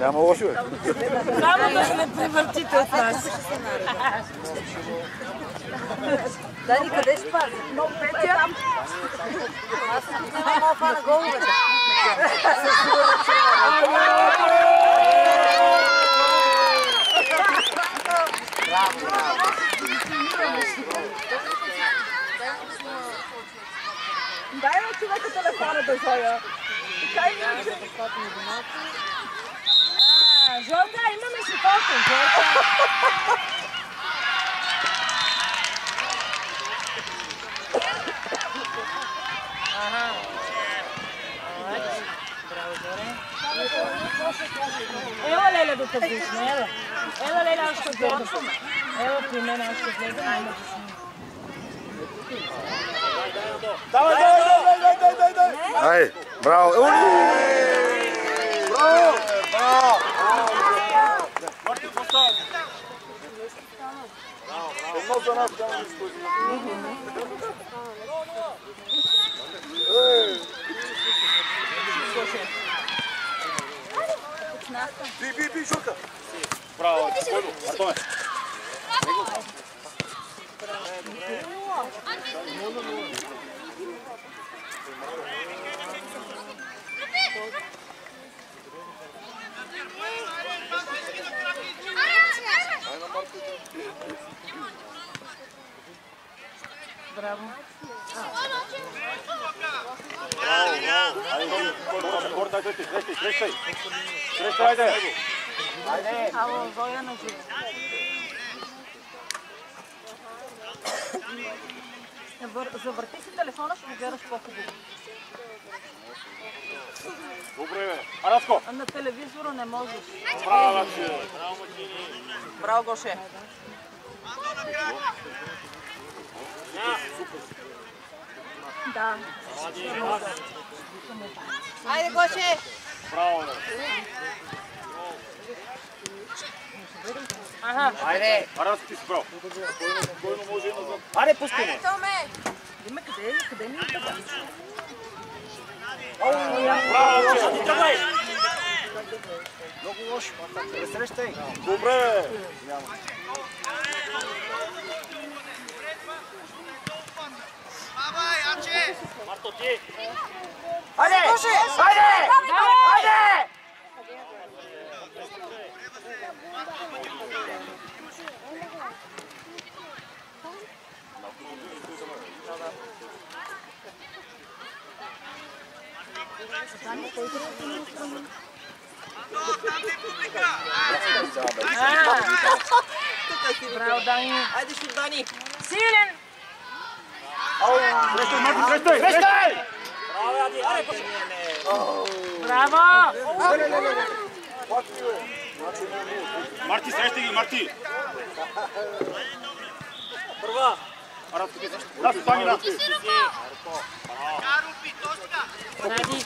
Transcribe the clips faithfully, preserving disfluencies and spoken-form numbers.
Няма лошо е. Само да се не превъртите от нас. Дани, къде ще пази? Но Петя... Аз съм не мога фана головете. Дай на човека телефона да зоя. Кай ми, че... А, Жорка, имаме си фото, Жорка. Ага. Браво, Жоре. Ела, Леля, да те виждаме, ела. Ела, Леля, аз ще гледам. Ела, при мен, аз ще гледам, няма да снимам. Давай, давай, давай, дай, дай, дай! Ай, браво! Браво! Браво! Марти, поставя! Едно за нас, там да стои. Би, би, би, Журка! Браво, спокойно, Артоме! Браво. Ало, Зоя на живо. Завърти си телефона, ще го гледаш по-хубаво. Добре, бе. Араско! А на телевизора не можеш. Браво, Лакши! Браво, Гоше. Да. Айде, Гоше! Браво, бе. Ага. Айде! Араско, ти си прав. Спокойно може и назад. Айде, пускай! Айде, Томе! Диме, къде е? Къде ни е така? Браво, Лакши! Тръгвай! Много лошо. Пресрещай. Добре! Няма. Марто, ти! Хайде! Хайде! Хайде! Браво, Дани! Айде, шут, Дани! Силен! Срещай, Марти, срещай! Срещай! Браво! Марти, срещай ги, Марти! Първа! Араско, ти също. Да, стани, да! Нади!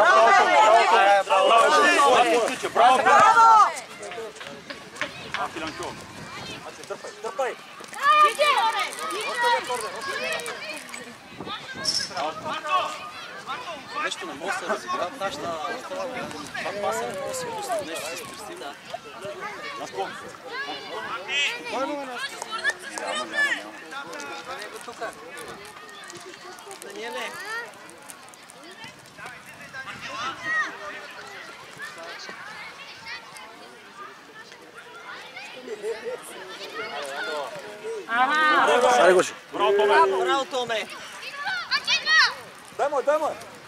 Браво! Браво! Филанчо! Търпай, търпай! Нещо не може да се разигра, нашата това паса не може да се пусне, нещо се стресим. Наско! Спокойно е нещо. Няма, няма, няма. Тука. Даниеле. Ага! Айде, Гоши! Браво, Томе! Браво, Томе! Дай му, дай му!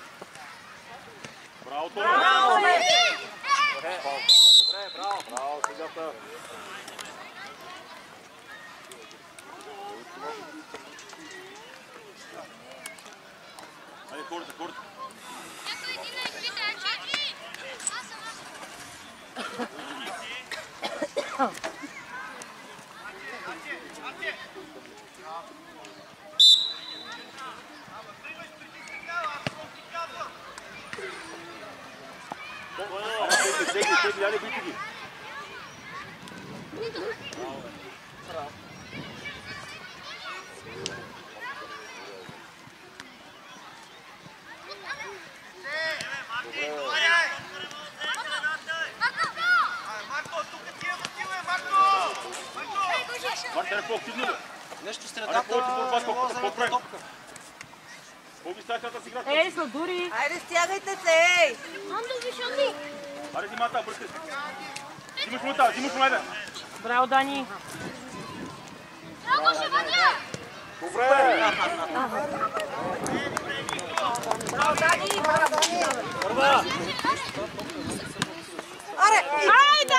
Браво, Томе! Браво, Томе! Добре, браво! Браво, сегата! Айде, хората, хората! Tegli, tegli, айде, бити ги! активно. Нещо в Аре, средата. повече борба, колко за по-правим. топка. Колко стаята си играта? Ей, Сладури! Айде, стягайте се, ей! Аре, зимата, бъркай. Зимаш му та, зимаш му еде. Браво, Дани! Добре! Браво, Дани! Браво, Дани! Първа! Аре! Айде!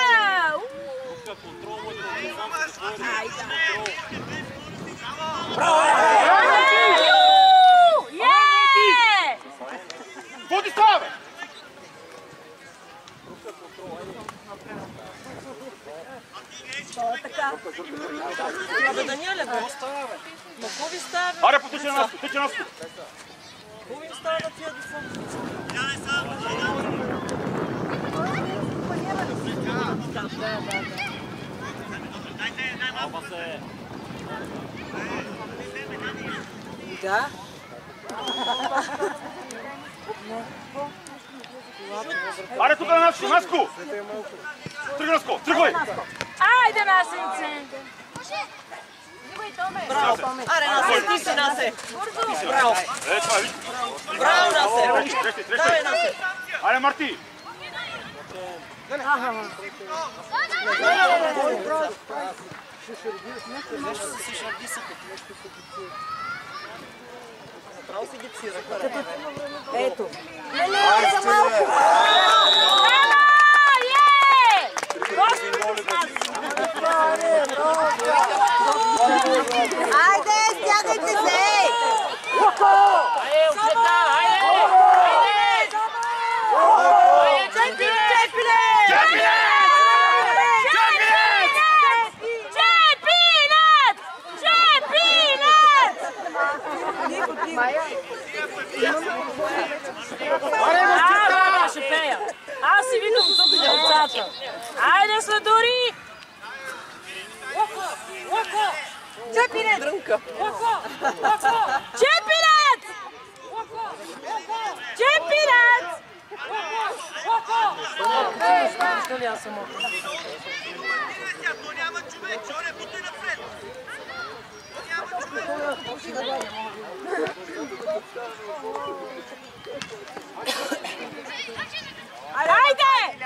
Е! Води става, бе! Абе, Даниеле, бе! Ма какво ви става, бе? Аре, потече на нас, потече на нас. Какво ви става на тия деца? Да. Аре, тук на Наско, Наско! Тръгай, Наско, тръгвай! Айде, Насенце! Браво, Томе. Аре, Насе, ти си, Насе. Браво. Е, това е, виж. Браво, Насе. Срещай, срещай, Давай, срещай. Насе. Аре, Марти! Нещо се шардисате. Право си ги цира. Ето. Леле, за малко. Айде, стягайте се! Айде, учета, айде! Айде! Чепиле! А, ще пея. Аз си викам тук за децата. Айде, Сладури! Чепиле! Дрънка. Чепилет! Чепилет! Защо ли аз съм около? Айде!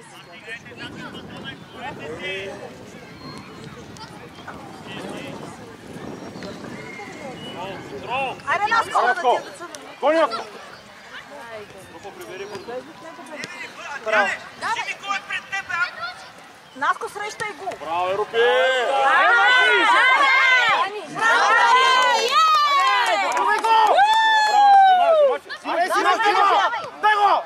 Айде, Наско! Наско! Гони, Наско! Браво. Наско, срещай го! Браво, Европи! Аре, си нас, Дима! Дай го!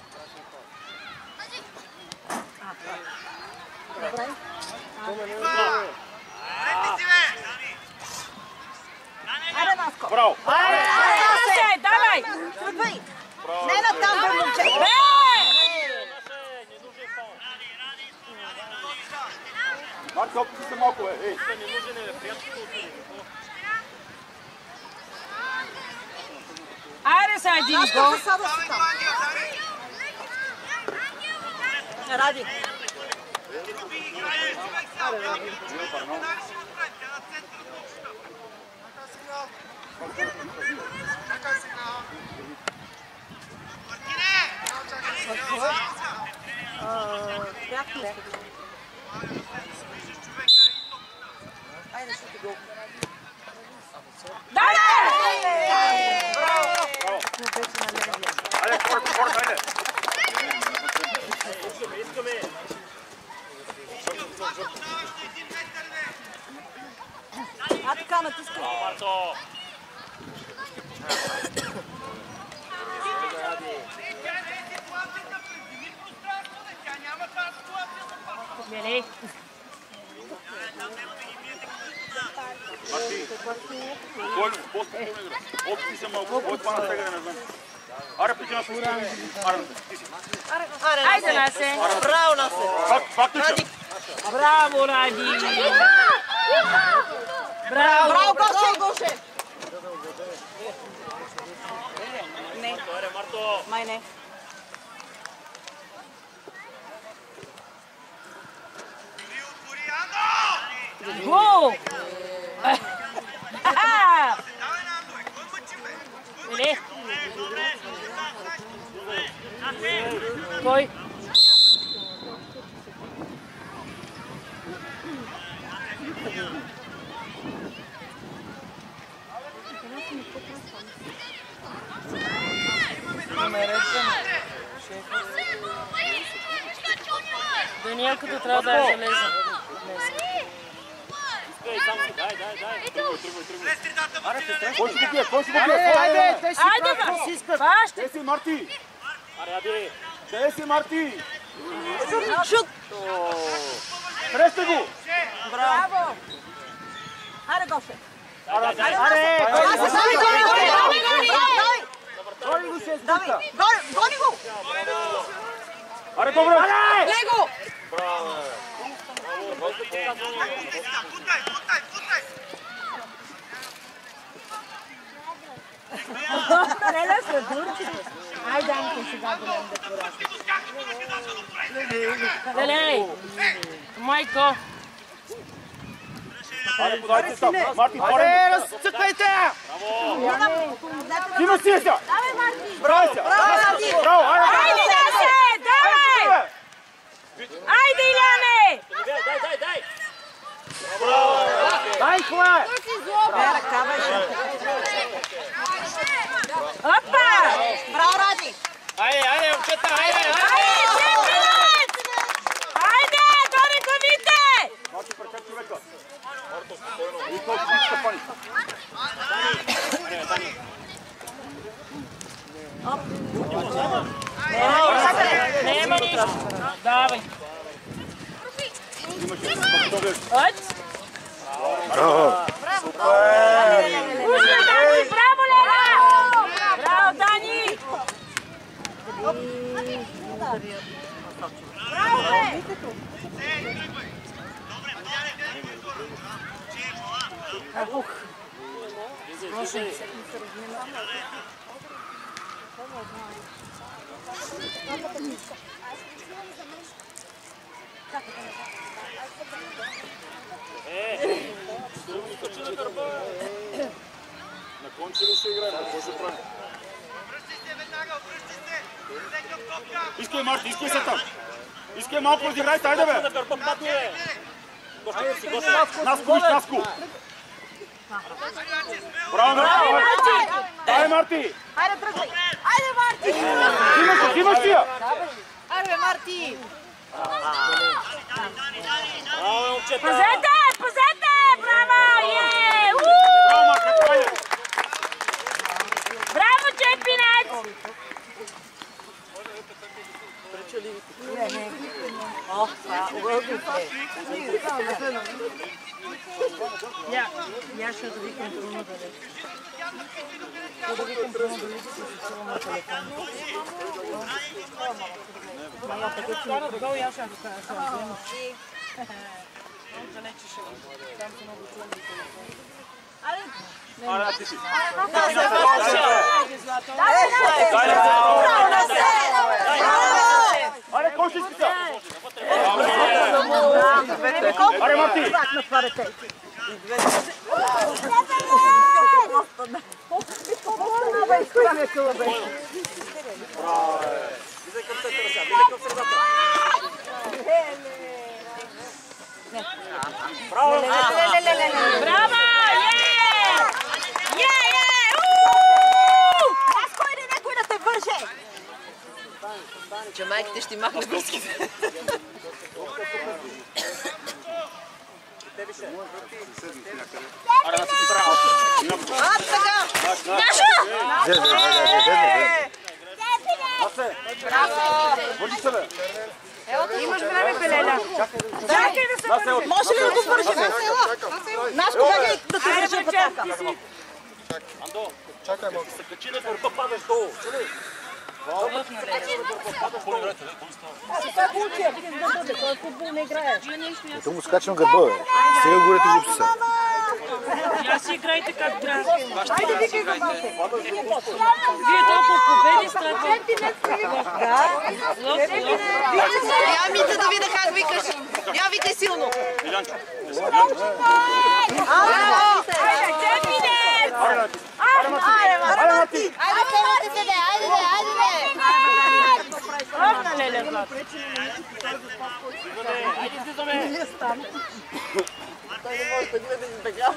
Айде, Наско! Браво! Айде, давай! Тръгвай! Не на там, бе, момче! Марти, опити се малко, бе, ей! Айде са един Наско, гол. засада си там! Ради! Айде, ще ти го. Айде, спорт, спорт, айде! А така натискай. Мелей. Марти, спокойно, по-спокойно игра. Опити се малко, кой това на сега не знам. Аре, пъти на спокойно. Аре, ти си. Айде, Насе. Браво, Насе. Факт, факт, че. Браво, Ради. Браво. Браво, Гоше, Гоше. Не. Май не. Гол. Кой? Даниелката трябва да е железна. Дай, дай, дай. Кой ще го бие? Кой ще го бие? Айде, бе! Бащи! Те си Марти! Аре, аде! Те си Марти! Шут! Престе го! Браво! Аре, Гоше! Аре! Аре! Гони го се Давай! Гони го! Аре, добре! Лего! Треле се дурчи. Айде, Анко, сега голям да порасне. Лелей! Майко! Аре, подайте там! Марти, порен! Аре, разцъквайте! Ти ме си ся! Давай, Марти! Браво! Браво! Айде, Дасе! Давай! Айде, Иляне! Дай, дай, дай! Дай, хлад! Бе, ръка, бе. Опа! Браво, Ради! Айде, айде, момчета, айде, айде! Айде, Чепинец! Айде, гони главите! Марти, пречет човека! И колко си стъпани? Нема нищо. Давай. От. Пусна, Дани! Браво, Лена! Браво, Дани! Браво, бе! На конче ли ще играем? Какво ще правим? Искай, Марти, искай се там! Искай малко разиграйте, айде бе! Наско, виж, Наско! Браво, Марти! Дай, Марти! Айде, тръгвай! Айде, Марти! Имаш, имаш ти я! Айде, Марти! Пазете! Пазете! Браво! Е! Браво, Марти, айде! Браво, Чепинец! О, това, уългите. Я, я ще да викам трудно да лежа. Ще да викам трудно да лежа, ще се чувам на телефон. Моя така че не гол, я ще да кажа. Он далече ще го. Там се много чувам на телефон. Аре, ти си! Аре, кой ще иска сега? Аре, Марти! Браво! Браво! Е! Е, е! Аз кой ли някой да те върже? Че майките ще махне връзките. Аре, да си право! А, така! Наша! Насе! Вържи се, бе! Имаш време, Пелеля. Чакай да се върши. Може ли да го вържем? Нашко, бягай да те вържа пътака. Андо, чакай малко. Се качи на върха, падаш долу. Ето му скачам гърба, бе. Сега горете гипса. Я си играйте как трябва. Айде, викай го, бате. Вие толкова победи страхвате. Да. Я Мита да видя как викаш. Я викай силно. Илянчо! Айде, Чепинец! Аре, Марти! Аре, Марти! Айде, певете се, де, айде, де, айде, де. Ровна, Леле, Айде, излизаме! Не стане. Той не може да гледа и така.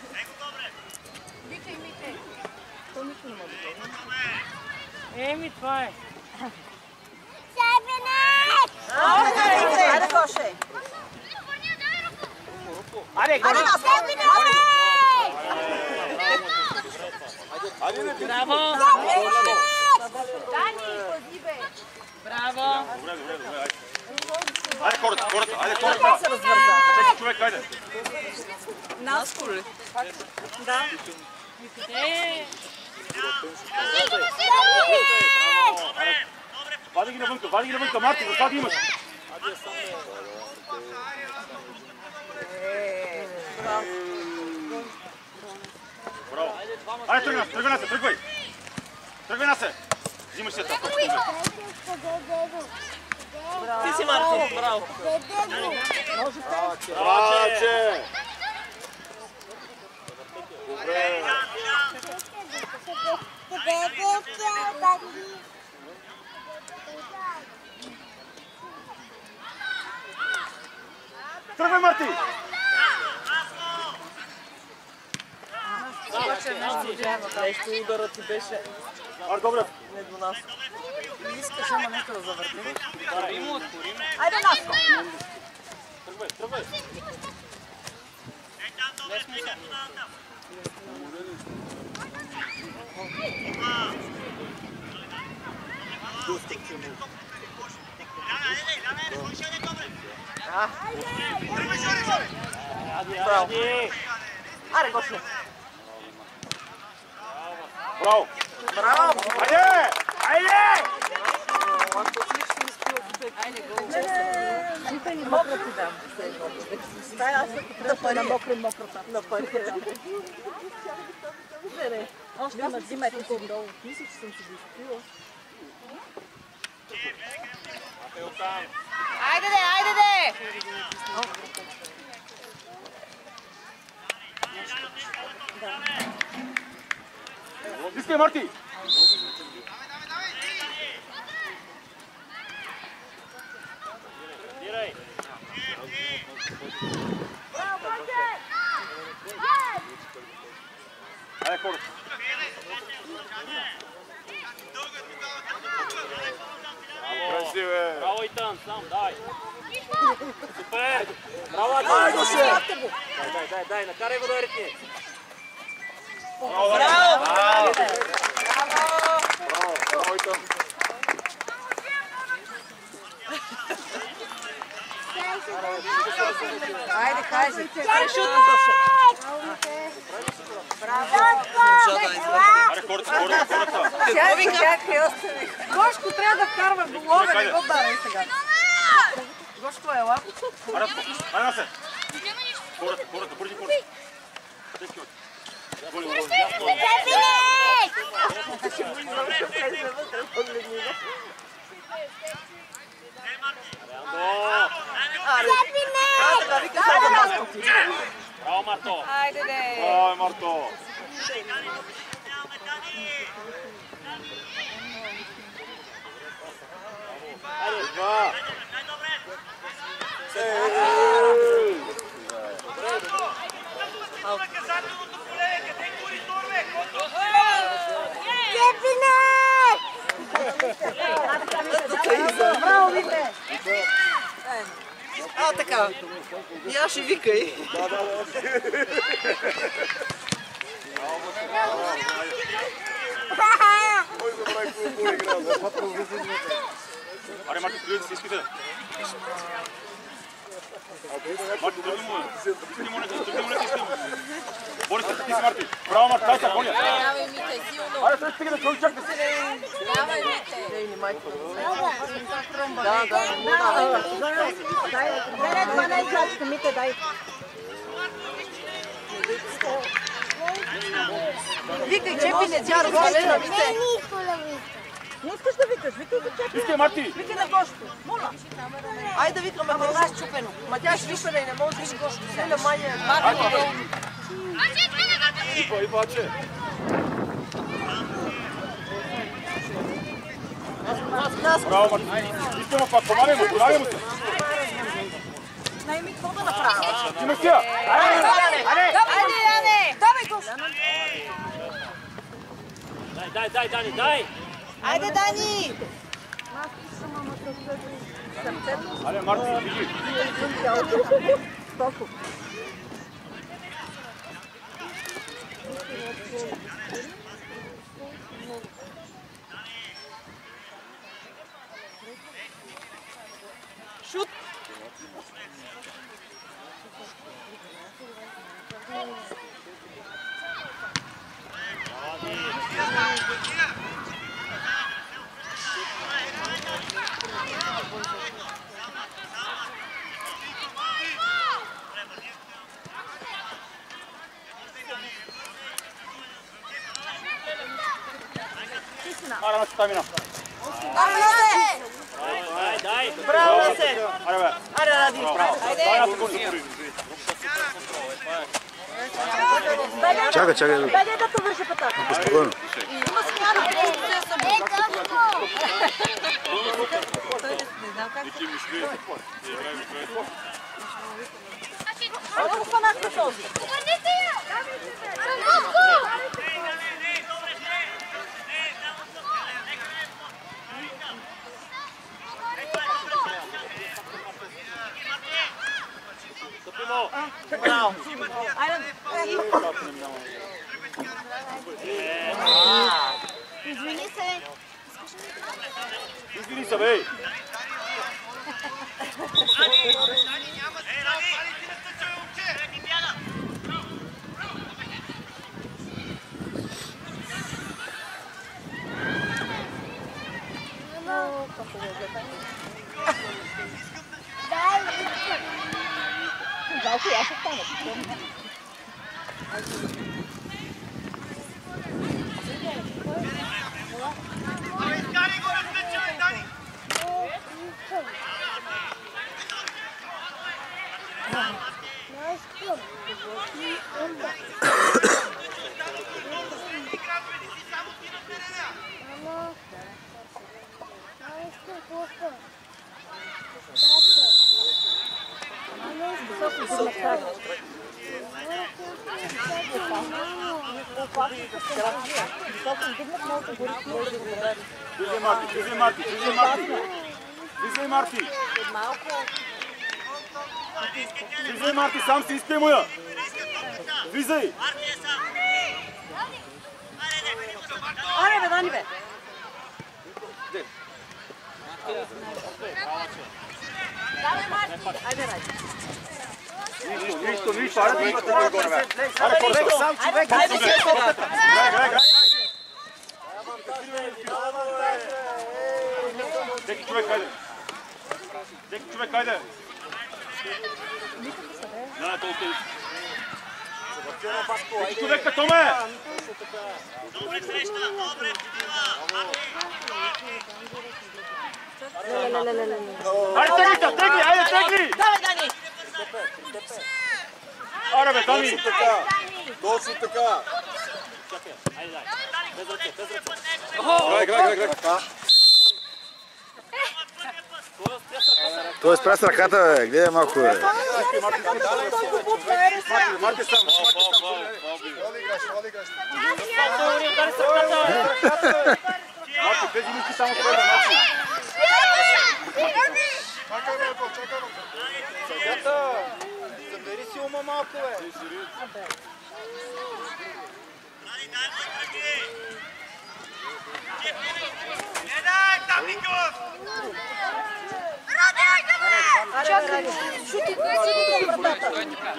То никой не може да гледа. Еми, това е. Айде, Гоше! Аре, горе! Браво! Браво! Добре, добре, добре, айде. Айде хората, хората, айде хората. Как се развърза? Всеки човек, айде. Наскоро ли? Да. Е! Вади ги навънка, вади ги навънка, Марти, за това ги имаш. Браво. Айде, тръгна, тръгвай на се, тръгвай. Тръгвай на се. Взимаш се това. Ти си, Марти. Браво. Браво! Добре. Тръгвай, Марти. Нещо ударът ти беше Ар, добре. не до нас. Искаш, ама нещо да завъртим. Айде, Наско! Тръгвай, тръгвай. Браво! Аре, Гоше! Браво. Браво! Айде! Айде! Сипай ни мокро ти дам. Дай, аз да пари. На мокро, мокро там. На пари. Не, не. Още има, взимайте си долу. Мисля, че съм си го изпила. Айде, де, айде, де! Искай, Марти! Айде, хората. Красиве! Браво, Итан, сам, дай! Супер! Браво, Ай, Итан! Гоше! Дай, дай, дай, дай, накарай го да ритни! Браво! Браво! Браво! Браво, Итан! Айде, кажи. Айде, шут, Гоше. Аре, хората, хората, хората. Чакай, чакай, остави. Гошко трябва да вкарва голове, не го дарай сега. Гошко, ела. Аре, аре, на се. Хората, хората, бързи хората. Всеки от. Голи, голи. Браво, Марто! Айде, де! Браво, Марто. Два! Браво, Вите! А, така. И аз ще викай. Кой забрави какво игра? Аре, Марти, приди да се изпита. Марти, тръгни му. Тръгни му, тръгни му, тръгни му. Бори се, ти си, Марти. Браво, Марти, дай се, боня. Давай, Мите, силно. Аре, сега стига да чуй, чак да си. Давай, Мите. Ей, не майко. Да, да. Дай, това не е крачка, Мите, дай. Викай, чепи не тя, развали на Мите. Не искаш да викаш, викай го чепи. Искай, Марти. Викай на Гошко. Моля. Айде да викаме, ама това е щупено. Ма тя ще вика да и не може да си Гошко. Селя мания. Ипа, ипаче! Наско, Наско. Браво, Марти. Искаме пак, помагай му, помагай му се. Дай ми какво да направя. Ти ме стига. Айде, Айде, Яне! Давай го! Дай, дай, дай, Дани, дай! Айде, Дани! айде, Марти, бежи. Шут! Ара, на стамина. Дай, дай! Браво, Лесе! Аре, бе. Аре, ради! Дай на секунди. Чакай, чакай. Дай да те върши пътата. Спокойно. Айде го фанахме този. Браво! Извини се. Извини се, бей. Жалко, аз ще стана. Влизай, Марти, влизай, Марти, влизай, Марти. Влизай, Марти. Влизай, Марти, сам си изпей моя. Влизай. Аре, бе, Дани, бе. Давай, Марти. Айде, Ради. Нищо, нищо, нищо. Аре, нищо, горе, горе, бе. Аре, Айде, хората. човек! Айде, човек! Грай, грай, грай. Всеки човек, хайде. Всеки човек, хайде. Не, не, толкова. Всеки човек като ме. Добре среща, добре. Айде, тегли, тегли, айде, тегли. Давай, Дани! Аре, бе, Дани. Точно така. Айде, дай! Без ръце, без ръце! Грай, грай, грай, грай. Той спря с ръката, бе. Гледай малко, бе. Марти сам, Марти, тези мисли само това да Марти. Чакай, малко, чакай, малко. Съдята, забери си ума малко, бе. Чакай, шути, си до вратата.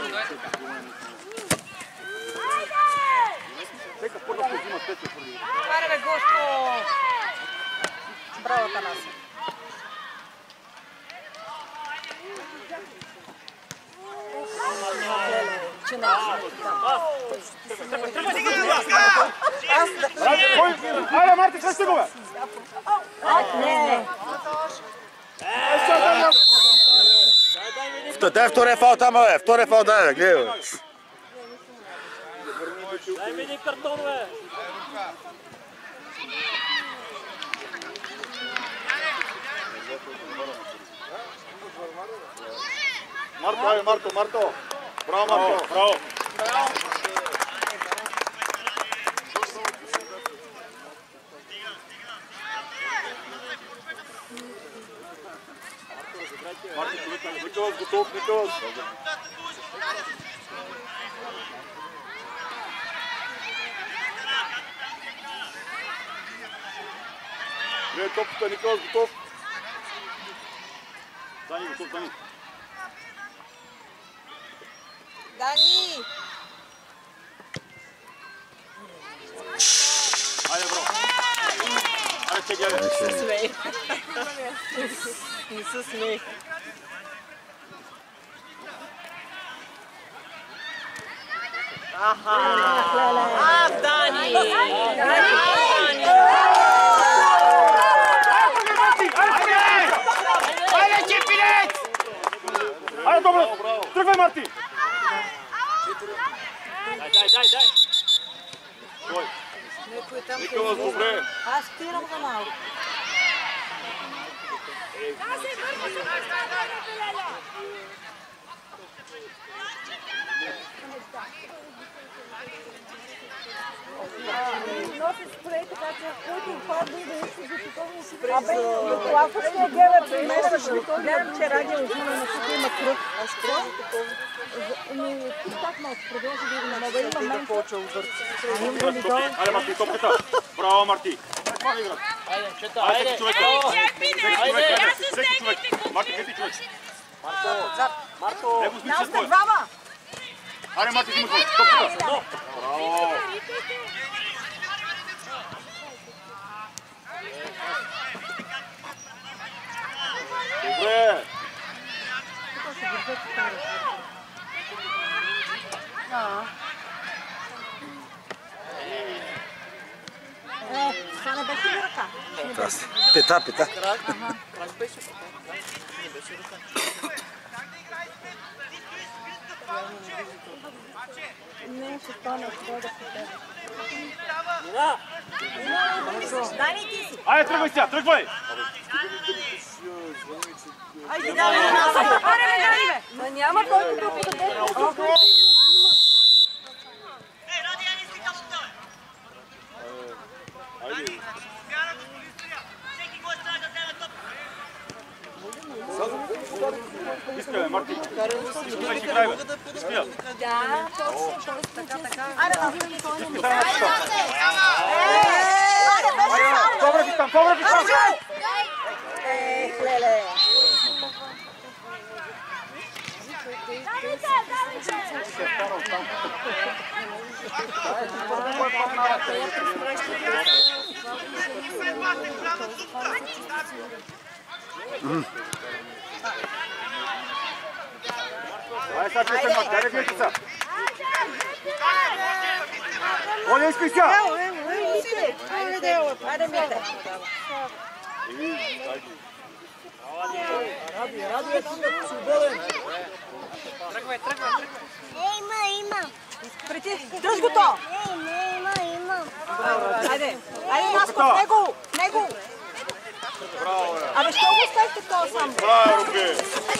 Нека първо ще взима Петя първи. Аре, бе, Гошко. Браво, Танаси. Че не Айде, Марти, кръсти го, бе! Не. Дай втория фал там, бе. Втория фал дай, бе. Гледай, бе. Дай ми един картон, бе! Марто, айде, Марто, Марто. Браво, Марто. Браво. Николас, готов, Николас. Гледай топката, Николас, готов. Дани, готов, Дани. Дани! Айде, бро. Айде, че гледай. Смей. Не се смей. Аха! А, Дани! Дани! Айде, чепилец! Айде, добре! Тръгвай, Марти! Дай, дай, дай, дай! Кой? Николас, добре. Аз спирам за малко. Носи спрей, така че който отпадне да иска за такова си. Абе, ако ще гледа при мен, гледам, че радио взима на тук има кръв. Аз кръв? Ами, тук так малко, продължи да го намога. Има мен. Айде, Марти, топката! Браво, Марти! Айде, чета, Айде, айде! човек! Всеки човек! Марти, къде ти човек? Марто! Марто! Него смисъл Нас с на твоя! двама! Айде, Марти, ти му човек! Топката! Браво! Добре. Е, това не беше ли ръка? Пета, пета. Не, ще стане, ще дойда по тебе. Дани, ти си! Айде, тръгвай сега, тръгвай! Айде, Дани, нас! Аре, бе, Дани, бе! Ма няма който да подаде. Ей, Ради, я не си казвам това! Айде. Вяра го полистрия! Всеки гост трябва да вземе топ! Искай, Марти! Искай, ще играй, бе! Искай! Да, точно, точно, така, така. Аре, да. Добре ти там, добре ти там! Ех, леле. Айде сега, че се мати, айде гледайте сега! Оля, искай сега! Айде, мите. Прети, дръж го то! Айде, айде, Наско, него, него! Абе, що го оставите то сам? Браво, бе.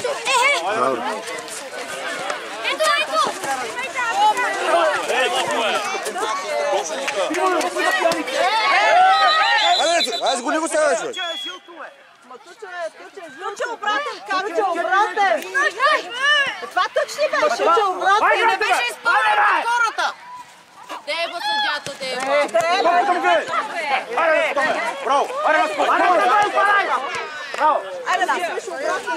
Ето, ето! Айде, сгони го сега, човек. Ма тъче, тъче, тъче обратен, как тъче обратен? Това тъч ли беше? Тъче обратен, не беше изпълнен от хората. Деба съдята, деба. Айде, браво! Айде, Наско! Браво! Айде, да, слушай обратен.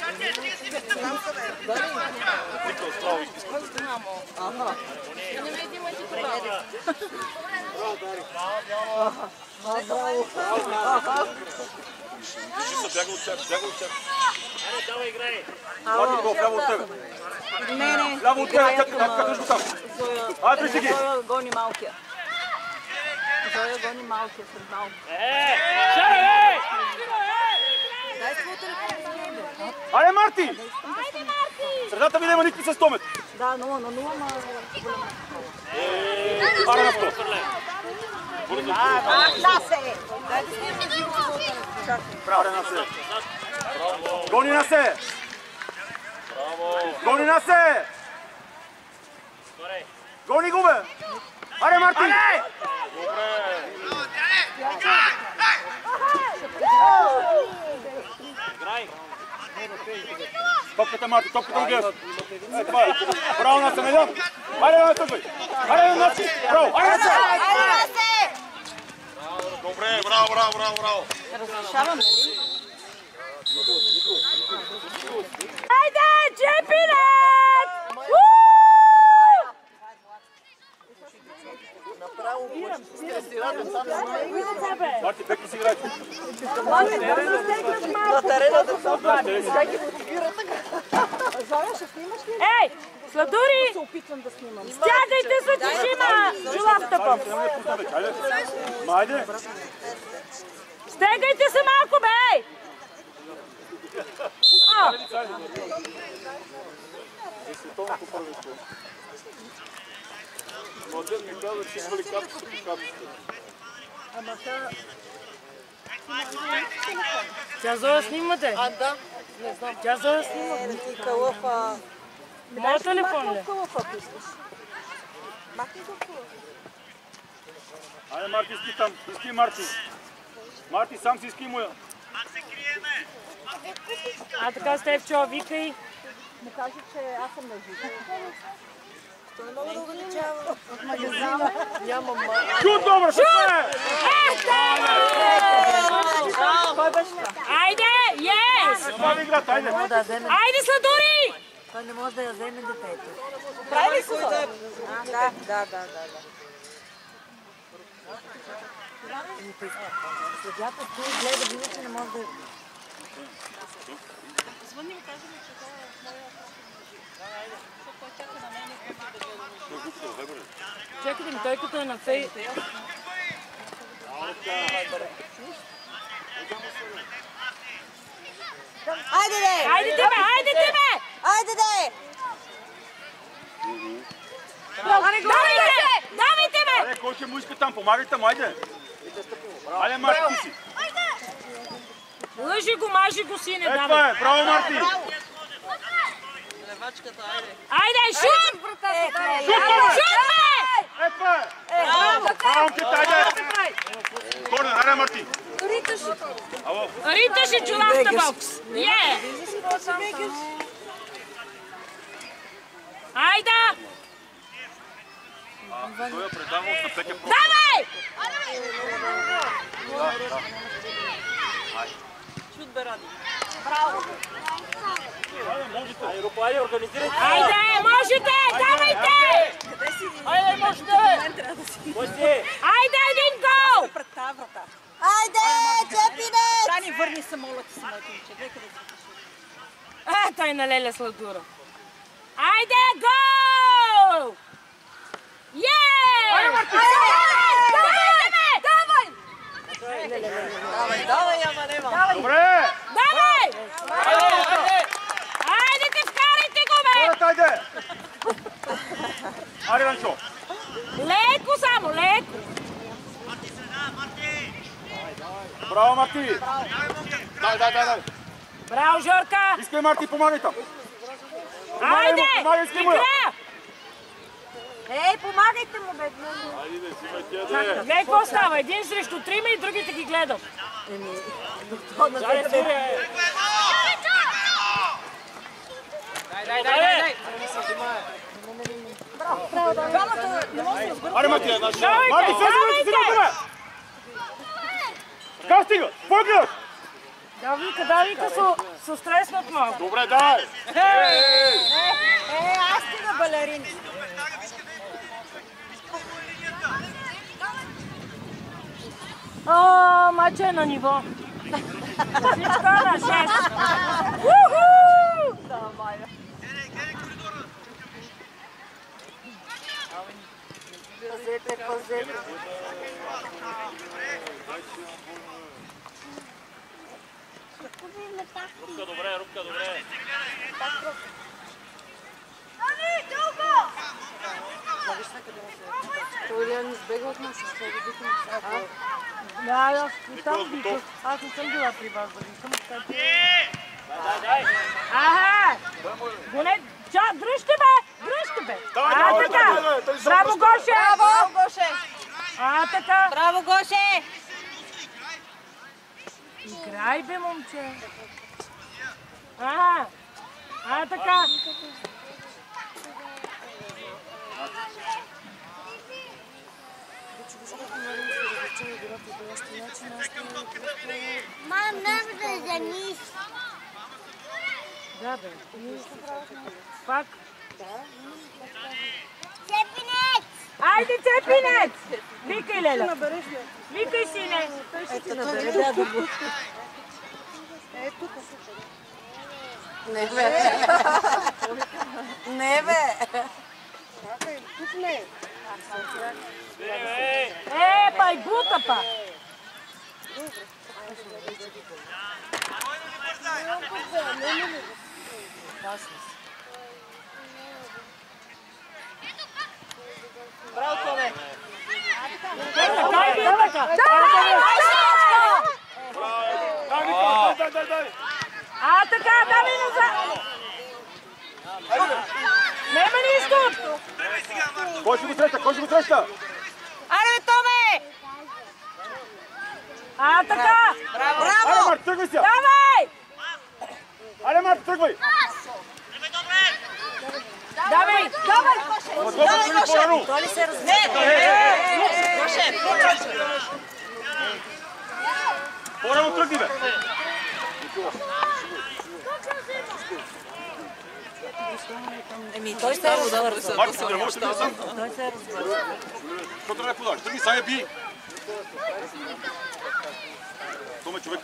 Бяга от тях, бяга от тях. Айде, давай, играй! Марти, го, ляво от тебе. Не, не. Ляво от тебе, как го там. Айде, тръщи ги. Зоя гони малкия. Зоя гони малкия след малко. Е! Шаре, бе! Дай своята ръка. Айде, Марти! Средата ми няма никакви с сто метра. Да, нула на нула, ма... Аре на сто. Ах, да се! Аре на се. Гони на се. Гони нас се! Гони го, бе! Аре, Марти! Добре! Топката, Марти, топката му гледаш. Е, това е. Браво на Семелян! Аре, на тъпай! Аре, на Наци! Браво! Аре, на се! Добре, браво, браво, браво, браво! Разрешавам, нали? Айде, Джепинет! Направо почти си раден сам си. Марти, беки си играйте. На терена да са облади. Всеки мотивира така. Зоя, ще снимаш ли? Ей, сладури! Се опитвам да снимам. Стягайте се, че има жулавта пъп. Майде! Стягайте се малко, бей! А! Младен ми казва, че свали капчета по капчета. Ама та... Тя Зоя снимате? А, да. Не знам. Тя Зоя снима. Е, да ти кълъфа... Моя телефон ли? Кълъфа, ако искаш. Махни го кълъфа. Айде, Марти, иски там. Иски, Марти. Марти, сам си иски моя. А така, Стефчо, викай. Му кажа, че аз съм на живо. Той не мога да ограничава. От магазина нямам ма... Шут, добре, шут! Кой беше това? Айде, ес! Добре, играта, айде. Айде, сладури! Той не може да я вземе детето. Прави ли се това? А, да, да, да, да. Съдята стои и гледа, види, че не може да... Звънни му, кажи ми, че това е моя... Защото той чака на мен и да гледа. Чакайте ми, той като е на фей... Айде, де! Айде, тебе, айде, тебе! Айде, де! Давайте! Давайте, бе! Айде, кой ще му иска там? Помагайте му, айде. Айде, Марти, ти си. Лъжи го, мажи го, сине, Е, това давай! е, браво, Марти. Айде, шут! Шут, бе! Е, това е. Браво, кит, айде. Корнер, айде, Марти. Ало. Рита ще чулавта бокс! Е! Айда! Той е предавал на Петя. Давай! Шут бе, Ради. Айде, организирайте. Айде, можете! Давайте! Къде си? Айде, можете! Трябва да си... Айде, един гол! Пред тази врата. Айде, Джепинет! Дани, върни се, моля ти си, моето момче. Дай къде си. А, той на Леля сладура. Айде, гол! Е! Айде, Марти! Давай! Давай, давай, ама нема. Добре! Давай! Айде, те вкарайте го, бе! Хората, айде! Айде, Ранчо! Леко само, леко! Браво, Марти! Дай, дай, дай, дай! Браво, Жорка! Искай, Марти, помагай там! Айде! помагай, искай му я! Игра! Ей, помагайте му, бе. Айде, да си ме Гледай какво става, един срещу трима и другите ги гледам. Дай, дай, дай, дай! Аре, Марти, значи! Марти, седи, седи, седи! Как стига? Погнеш! Да вика, да вика, са стреснат малко. Добре, дай! Е, аз стига балерини. О, мача е на ниво. Всичко е на шест. Пазете, пазете. Рубка, добре, рубка, добре. Той Лиан избега от нас, ще го викам. Да, аз не съм виках. Аз не съм била при вас, да викам. Аха! Гоне... Ча, дръжте бе! Дръжте бе! А, така! Браво, Гоше! Браво, Гоше! А, така! Браво, Гоше! Играй бе, момче! Ага! А, така! Мам, няма да заниш. Да, бе. Пак. Цепинец! Айде, Цепинец! Викай, Леля. Викай, сине. Ето, набере дядо го. Не, бе. Не, бе. Тук не. Е, па и бута, па. Браво, Томе! Дай ми така! Дай, дай, дай! А, така, давай назад! Нема нищо! Кой ще го среща? Кой ще го среща? Аре, Томе! А, така! Браво! Айде, Марти, тръгвай сега! Давай! Айде, Марти, тръгвай! Давай! Давай! Давай, Гоше! Той ли се разбира? Не! Гоше! По-рано тръгни, бе! Еми, той се е развързал. Марти, не можеш да сам. Той се е развързал. Какво трябва да подаш? Тръгни, сега би! Томе, човек!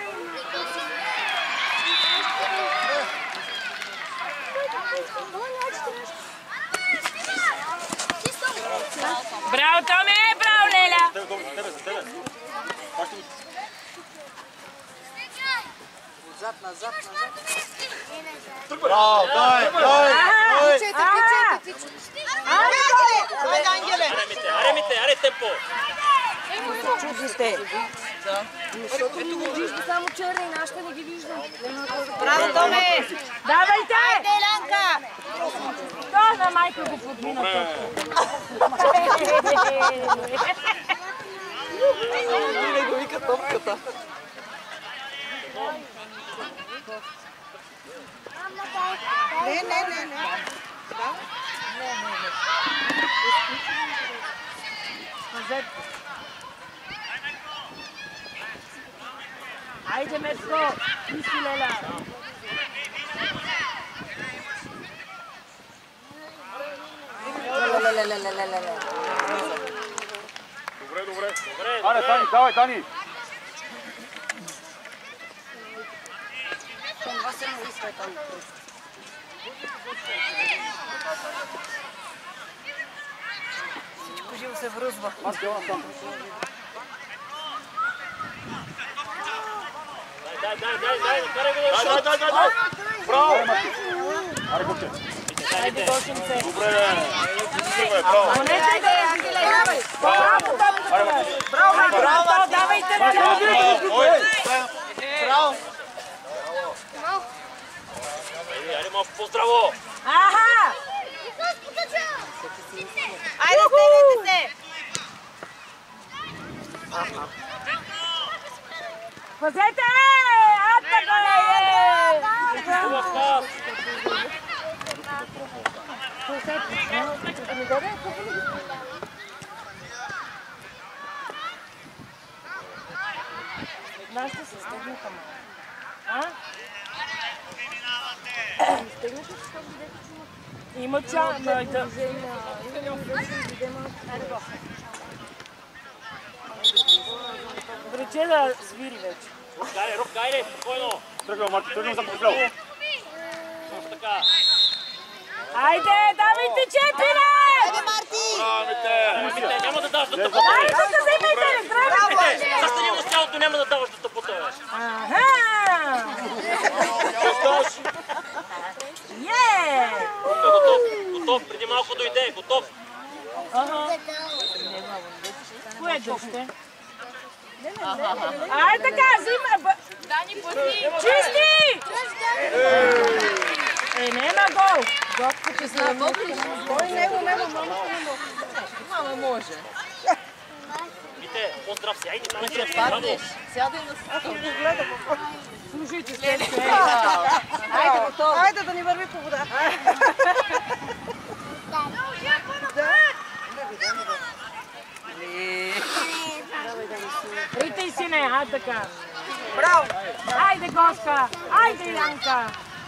Браво, Томе! Браво, Леля! Тебе, Томе, за тебе, за тебе! Пак ще го... Назад, назад, назад. Браво, дай, дай! Тичайте, тичайте, тичайте. Айде, Ангеле! Аре, мите, аре, темпо! Чудите. Защото не вижда само черни, нашите не ги виждам. Браво, Томе! Давайте! Айде, Елянка! То на майка го подмина точно. Не го вика топката. Не, не, не, не. Айде, Мецко! Ти си, Леля! Добре, добре. Аре, Тани, давай, Тани! Всичко живо се връзва. Дай, дай, дай, дай, карай го да Дай, шут! дай, дай, дай! Браво! Аре, Гоче! Айде, Гошенце! Добре, бе! Браво! Гонете го, Ангеле! Давай! Браво! Аре, Мати! Браво, браво! Давайте! Браво! Айде, айде малко по-здраво! Аха! Айде, стегнете се! Пазете! Атака! Хубав пас! Нашите се стегнаха, а? Има ча... Да. Рече да свири вече. Рукай, рукай, спокойно! Тръгвам, Марти, тръгвам за подплял. Така. Айде, давайте Чепине! Айде, Марти! Мите, няма да даваш да тъпота! Айде, да вземете! Здравейте! Застани му с тялото, няма да даваш да тъпота, бе! Аха! Е! Готов, готов, преди малко дойде, готов! Ага. Кое дъще? Ай така, взима... Дани, пъти! Чисти! Е, няма гол. Господи, знае, мокриш. Кой него, него, мама не може. Мама може. Вите, поздрав си, айде, Да се паднеш. Сядай на стъпка. Служите след Айде, готово. Айде да ни върви по вода. Ритай, сине, айде така. Браво! Айде, Госка! Айде, Янка!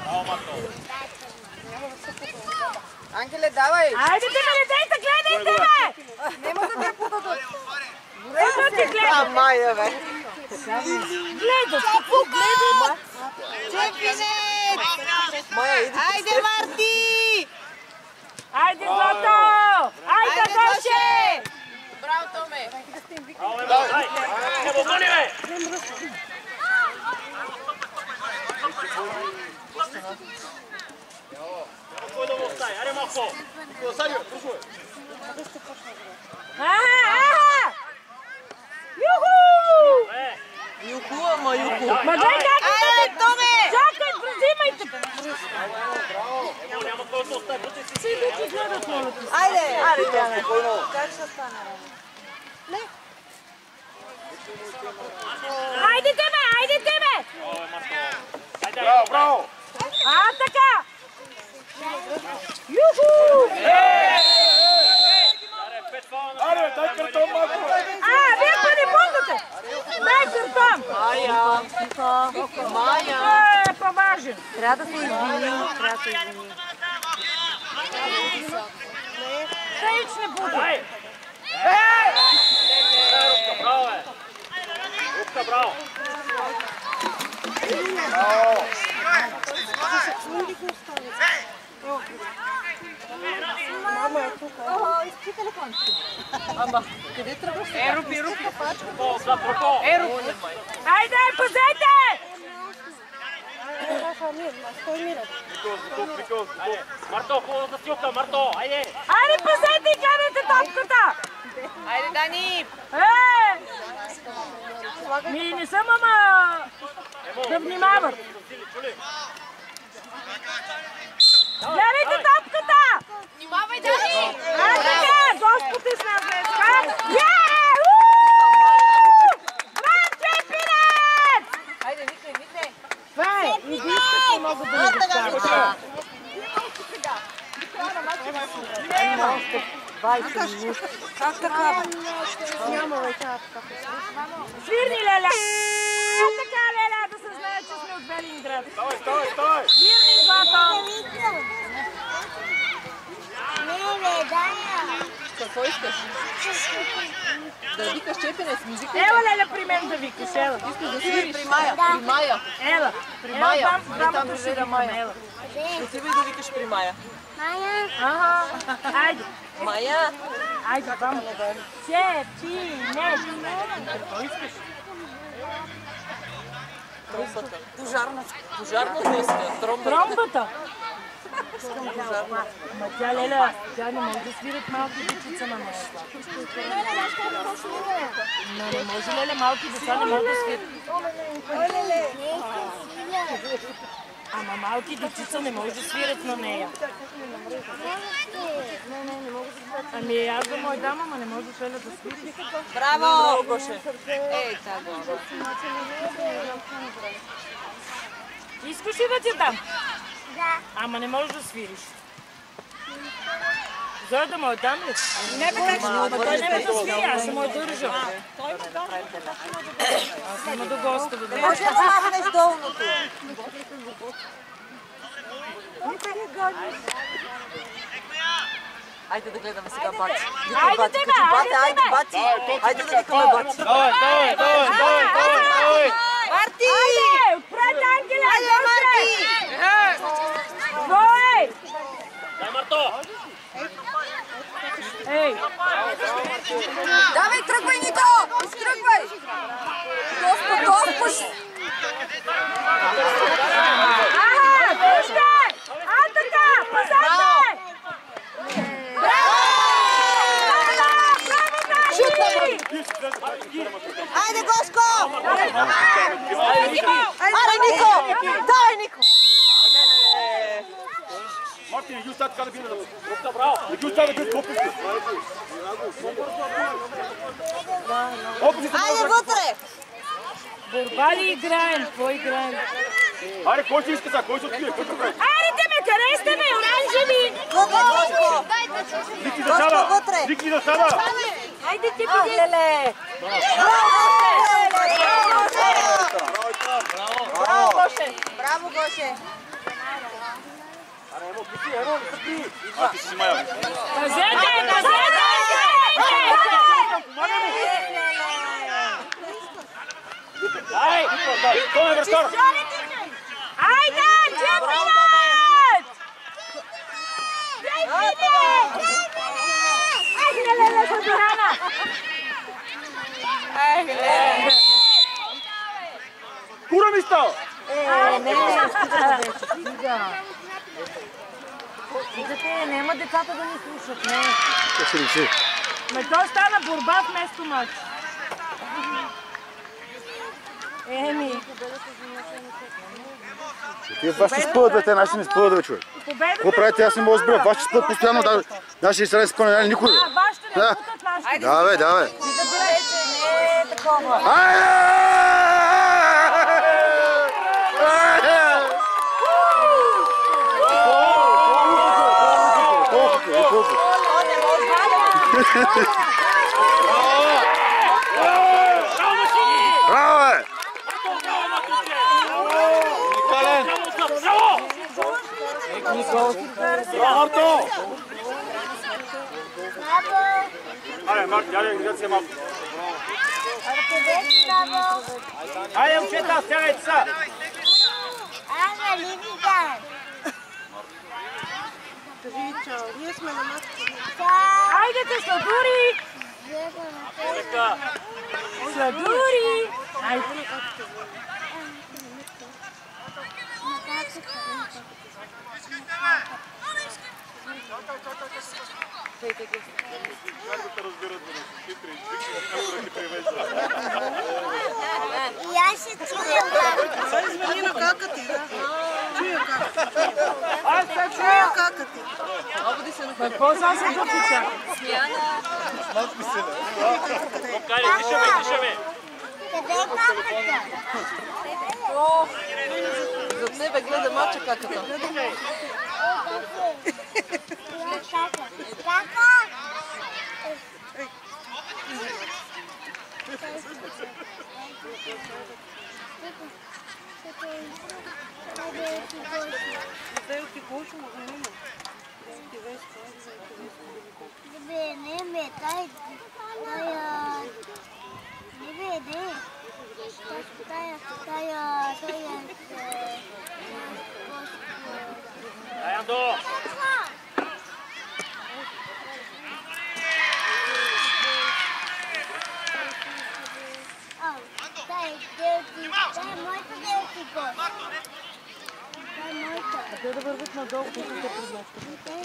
Ангеле, давай! Айде, ти ме, дете, гледайте ме! Нема да те подадат. Ето ти гледай! Майя, бе! Гледат, какво гледат? Чепинец! Майя, иди. Айде, Марти! Айде, Злато! Айде, Гоше! Браво, Томе! дай! Не го гони, бе! Кой да го остави? Аре, малко! Аха, аха! Юху! Юху, ама юху. Ма гледай как е! Айде, Томе! Чакай, взимайте! Няма кой да остави, бъде си! Си да ти гледат, моля ти. Айде! Айде, Тяне. Как ще стане? Айде тебе, айде тебе! Браво, браво! А, така! Юху! Аре, дай картон малко! А, вие па не бутате! Дай картон! Майя! Майя! Е, по-важен! Трябва да се извини. Трябва да се извини. Тъйч не бута! Дай! Браво, бе! Рупка, браво! Браво! Ама, къде тръгваш? Ерупи, ерупи! Пропо, за пропо! Айде, пазете! Айде, Марто, хубаво за силка, Марто, айде! Айде, пазете и гледайте топката! Айде, Дани! Е! Ми не съм, ама... да внимават! Гледайте топката! Внимавай, Дани! А, така! Господи с нас днеска! Я! Браво, Чепинец! Айде, викай, викай. Това е! Единството мога да ви доставя. двайсет минути. Как така? Няма вече. Свирни, Леля! А, така, Леля, да се знае, че сме от Велинград. Ставай, ставай, ставай! Свирни, Злато! Не, Даня. Какво искаш? Да викаш Чепинец, музика. Ела, Леля, при мен да викаш, ела. Искаш да свириш? При Майя, при Майя. Ела. При Ела, Майя. там, Е, двамата там ще живее викаме, Майя. ела. Отивай да викаш при Майя. Майя. Ага, айде. Майя. Айде, двамата. Чепинец. Какво искаш? Тромбата. Пожарна. Пожарната иска. Тромбата. Тромбата? Искам пожарна. Ма тя, Леля, тя не може да свират малки дечица на нея. Но не може, Леля, малки деца не могат да свират. Ама малки дечица не може да свират на нея. Ами аз да му я дам, ама не можеш, Леля, да свириш. Браво! Гоше. Ей, така. Искаш ли да ти дам? Да. Ама не можеш да свириш. За да му я дам ли? Не бе, как ще му той не ме да свири, аз съм му я държа. Аз има до госта да дам. Може да махнеш долното. Айде да гледаме сега бати. Айде, Бати, тебе, като бати, айде, айде тебе. бати. Айде да викаме бати. Давай, давай, давай, давай, давай, давай! Марти! Айде, отпред, Ангеле! Айде, Марти! Бой! Дай, Марто! Ей! Давай, тръгвай, Нито! Тръгвай! Господ, Господ! Ага, вижте! А така, пазайте! Браво! Браво, Дани! Айде, Гошко! Айде, Не ги оставя без пописки. Айде вътре! Борба ли играем? Какво играем? Аре, кой ще иска сега? Кой ще открие? Кой ще прави? Айде ме, къде сте ме, оранжеви? Вътре! Вики за сада! вътре! Вики за сада! Айде ти бъди! Леле! Браво, Гоше! Браво, Гоше! А, ти си Майя. Пазете, пазете! Ай! Той е връзкар! Айде, Джепинет! Айде, леле, Фабирана! Айде! Кура ми става! Е, не, не, стига вече, стига. Виждате, няма децата да ни слушат, не. Ще се реши. Ме той стана борба вместо мач. Еми. Те вас ще спъват, бе, те наши не спъват, бе, човек. Какво правите, аз не мога да сбира. Вас ще спъват постоянно, да, наши страни спъват, нали никой, бе. А, вашите не спутат нашите. Да, бе, да, бе. Не е такова. Браво, бе! Марто! Аре, Марто, дядя, гледай се малко. Айде, момчета, стягайте са! Ага, ли видя? Кажи чао, ние сме на маска. Айде те, сладури! Сладури! Айде. И аз ще чуя как. Извини на кака ти. Чуя кака ти. Аз се чуя кака ти. Какво са се допича? Кали, тишаме, тишаме! Къде е каката? Зад тебе гледа мача каката. Кака! Не, не, тай, тая, не бе, не, тая, тая, тая, Ай, Андо! тай, делки, тай, моята делки, го. Тай, моята. А те да върват надолу, които те предлагат.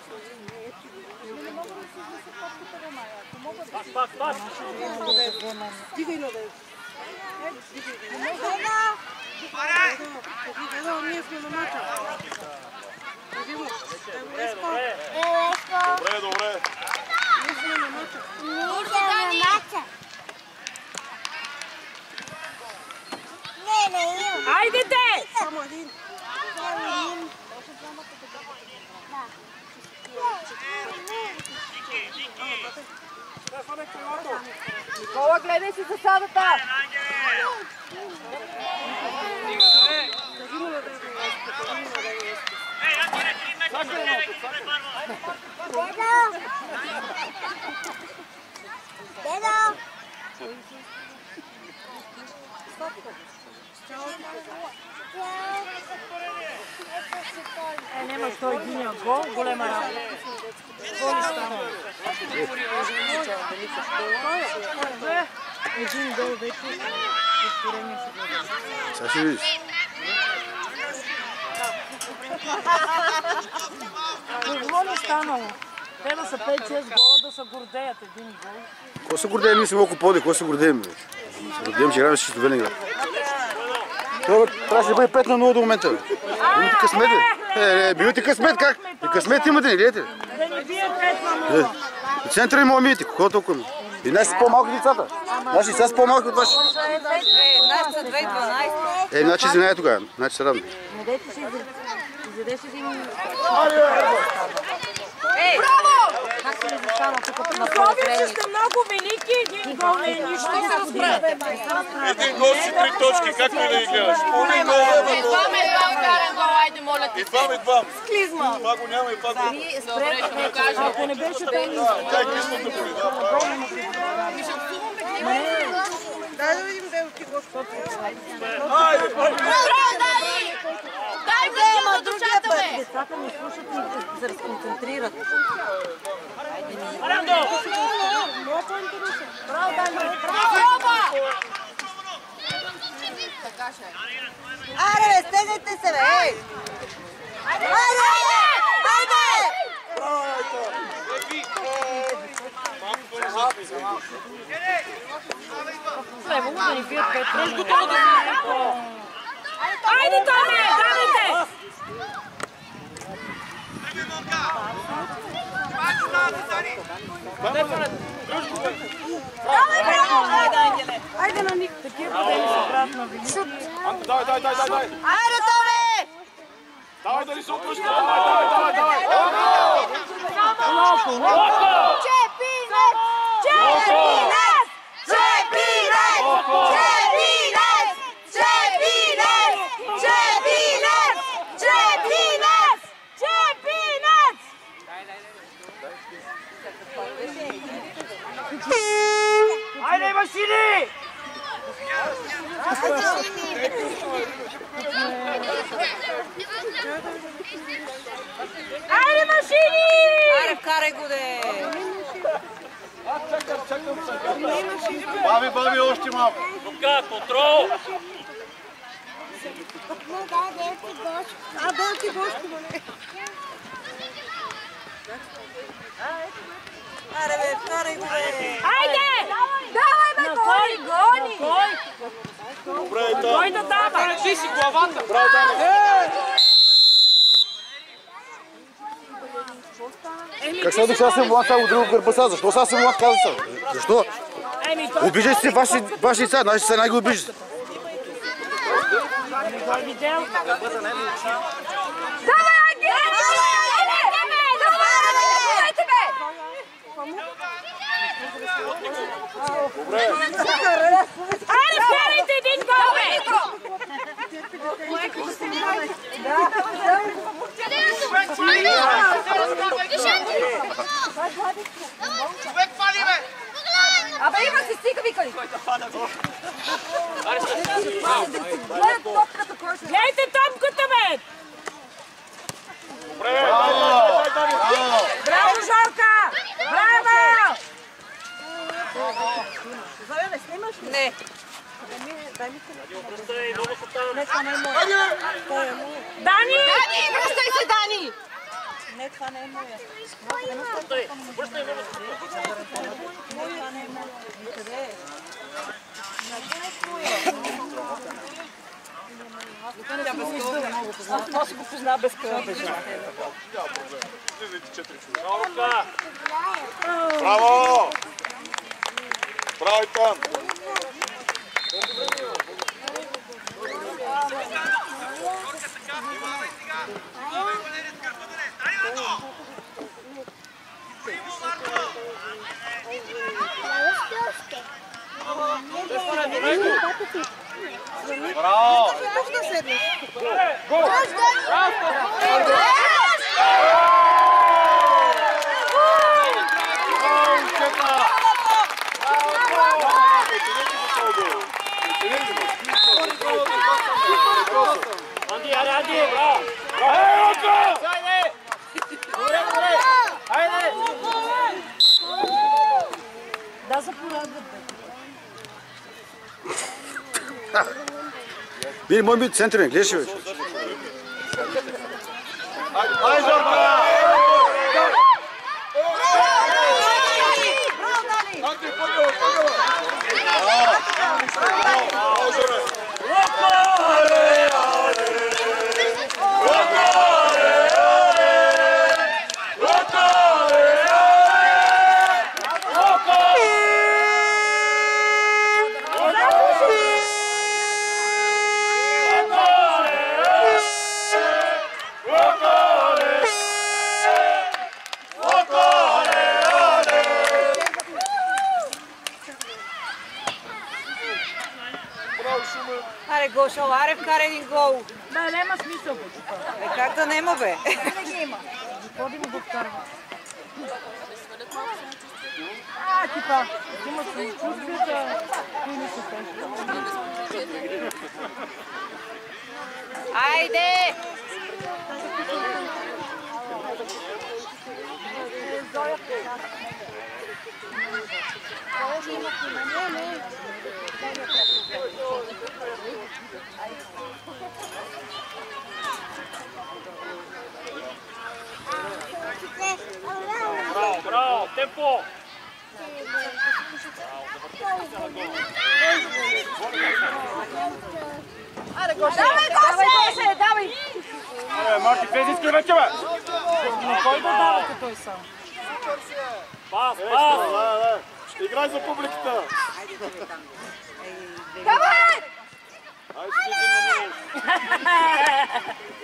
Пас, пас, пас! Дигай на да. Едно, ние сме на мача. Кажи му. Добре, Елешко, добре, добре. Ние сме на мача. ние сме на мача. Не, не, имам. Айде те! Само един. Само един. Никола, гледай си засадата! Дедо! Е, няма сто единия гол, голема работа. Какво ли стана? Един гол вече, повторение се гледа. Сега ще видиш. Какво ли станало? Те да са пет-шест гола, да се гордеят един гол. Какво се гордеем? Ние сме малко поди, какво се гордеем? Се гордеем, че играем с чисто Велинград. Това трябваше да бъде пет на нула до момента. Имате късмет, бе. Е, имате късмет, как? И късмет имате, не гледате? Да ни бият Центъра и момите, какво толкова? И наши са по-малки децата. Наши деца са по-малки от ваши. Нашите са две дванайсет. Е, значи извинявай тогава, значи са равни. Не дайте си изядеш един... Ей! Браво! Как се изостава тук на Условие, че сте много велики, един гол не е нищо. Един гол си три точки, как ми да ги гледаш? Един гол е Двама и двама карен гол, айде моля те. и двама и двама. Клизма. Това го няма и това го... Добре, ще му кажа. Ако не беше там... Тя е кислата боли, да, право. Дай да видим делки Господ. Айде, Браво, Дани! Дай го да душата, бе! Децата не слушат и се разконцентрират. Браво, Дани! Браво! Така ще е. Аре, бе, стегайте се, бе! Ей! Айде! Айде! Не, мога да ни бият пет. Тръж готово да знаем по... Айде, Томе! Давайте! Айде на них! Такива подели се правят на вини. Давай, давай, давай, давай! Айде, Томе! Давай да ни се отпуща! Давай, давай, давай! Локо! Локо! Чепинец! Чепинец! Чепинец! Чепинец! Чепинец! Чепинец! Чепинец! Чепинец! Айде, Машини! Айде, Машини! Аре, вкарай го, де! Баби, баби, още малко! Лука, контрол! А, Делки Гошко, бе! Аре, бе, вкарай го, бе! Айде! Давай, бе, кой гони? Кой? Добре, е там! Кой да дава? Реши си главата! Браво, Дани! Как сега сега съм млад, сега от друго гърба сега? Защо сега съм млад, каза сега? Защо? Еми, той... Обиждайте се ваши, ваши деца, наши са най-го обиждате. Не го е видел. Давай, Аги! Айде, вкарайте един гол, бе! Човек пали, бе! Абе, има си стига, викали! Гледайте топката, бе! Добре, дай, дай, дай, дай! Браво, Жорка! Браво! Зоя, не снимаш ли? Не. Дани! Дани, връщай се, Дани! Не, това не е моя. Аз си го позна без кръв. Браво! Браво и там! Браво! Анди, аре, Анди, браво! Ей, Лука! Айде! Добре, добре! Айде! Да, за порадват, бе. Били, мой бит център не гледаше вече. Ай, Жорка! Анти, пъгъла, пъгъла! Браво, Жоре! Аре, аре! Лука, аре, аре! Лука, аре, аре! Аре, Гошо, аре, вкара един гол. Да, няма смисъл. Е, как да нема, бе? Не ги има. Ходи му го вкарва. А, типа, има самочувствията, и не се тежи. Айде! Браво, браво, темпо! Аре, Гоше! Давай, Гоше! Давай! Аре, Марти, физически вече, бе! Кой да давате той сам? Пас, пас! Играй за публиката! Давай! Айде, ще един на минус!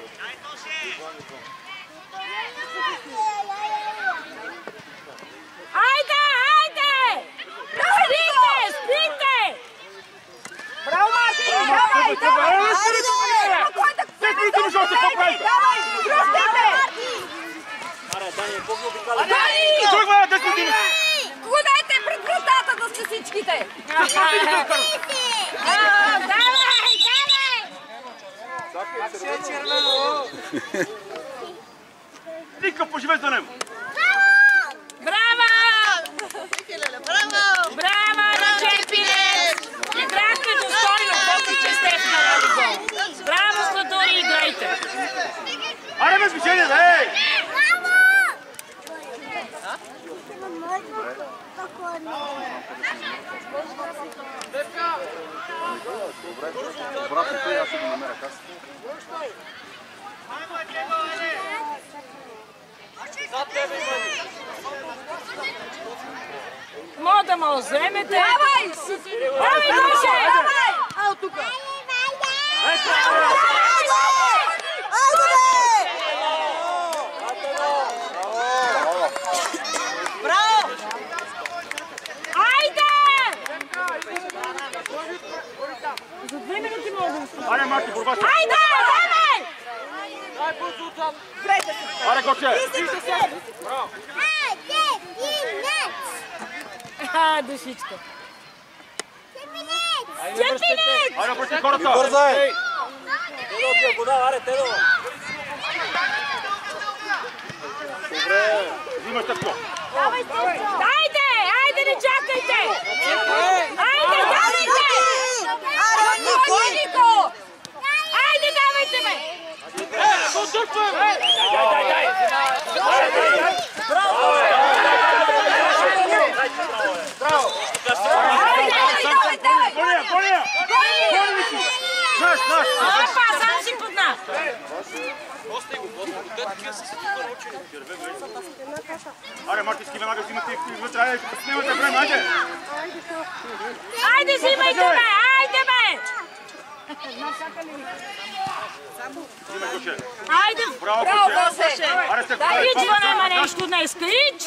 Айде, айде! Спринте, спринте! Браво, Марти! Давай, давай! Айде! Десет минути му още, какво прави? Давай! Простите! Аре, Дани, какво обикаля? Дани! Чуй, бе, десет минути! Ходете пред вратата да сте всичките! Давай, давай! Ника, поживей за него! Браво! Браво на Черпинец! Играхте достойно, въпреки че сте вкарали гол. Браво, Сладори, играйте! Аре, без движение, ей! Брат, той аз ще го намеря каса. Мога да ме вземете. Давай! Давай, Гоше! Давай! Ало тук! Браво! Айде! За две минути мога да изпълня. Аре, Марти, борба се! Айде! Давай! Аре, Гоче! А, душичка. Черпинец! Аре, обръщай хората! Бързай! Добре, взимаш тъпко. Айде! Айде, не чакайте! Айде, давайте! Нико! Айде, давайте ме! Гоня, гоня! Наш, наш! Опа, сам си под нас! Аре, Мартински, веднага взимате и вътре, айде, снимате време, айде! Айде, взимайте ме! Айде, бе! Взимай, Гоче! Айде! Браво, Гоче! Аре, се Дай, ичва няма нещо днес. Ич!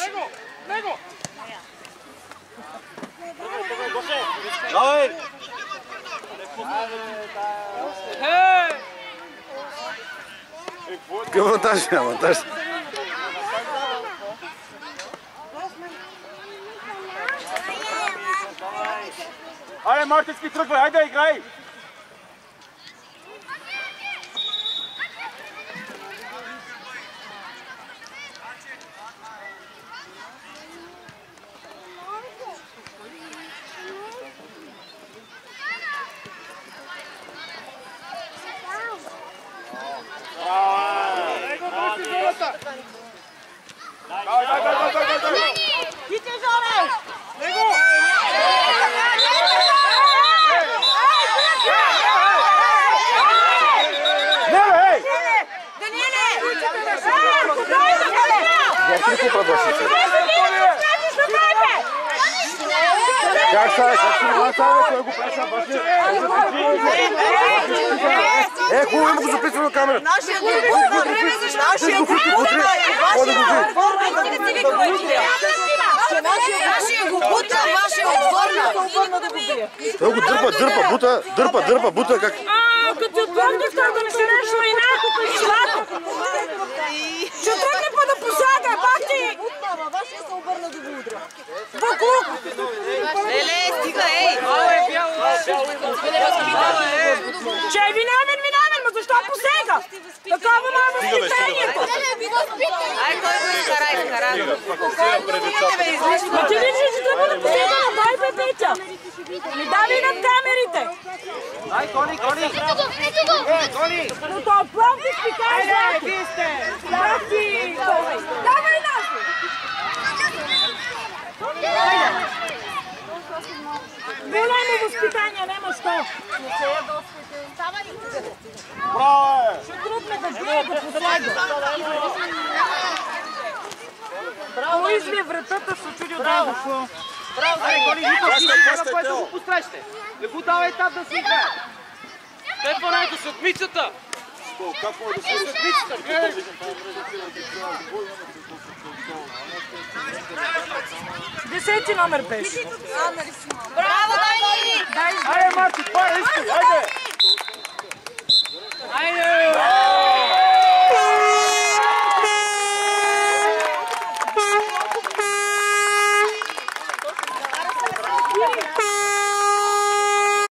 Давай! Какъв авантаж е, авантаж? Аре, Мартински, тръгвай, айде, играй! Как става? Как става? Става, той го прави сам башня. Е, хубаво има го записва на камера. Нашия гол, нашия гол, Нашия го бута, вашия отвърна. Той го дърпа, дърпа, бута, дърпа, дърпа, бута, как... А, като ти отвърнеш, това да не се нещо и няколко и шлата. Ще тръгне па да посяга, бах ти! Вашия се обърна да го удра. Буклук! Леле, стига, ей! Че е виновен, виновен, ма защо посега? Такова ма възпитанието! Ай, той го изкара, изкара. Ма ти виждаш, че трябва да посега на дай бе, Петя! Не дави над камерите! Ай, Кони, Кони! Е, Кони! Но това правди спикай, Злати! Злати! Давай нас! Голямо възпитание, няма що! Браво е! Ще трудне да бие до последно. Браво, изви вратата, се чуди от него. Браво, Аре, Кони, Вито, си да което го пострещате. Не го давай там да си играе. Те това най-до с отмицата. Как може да се... С отмицата, гледай. Десети номер беше. Браво, Дани! Айде, Марти, пара, искай, айде! Айде! Айде!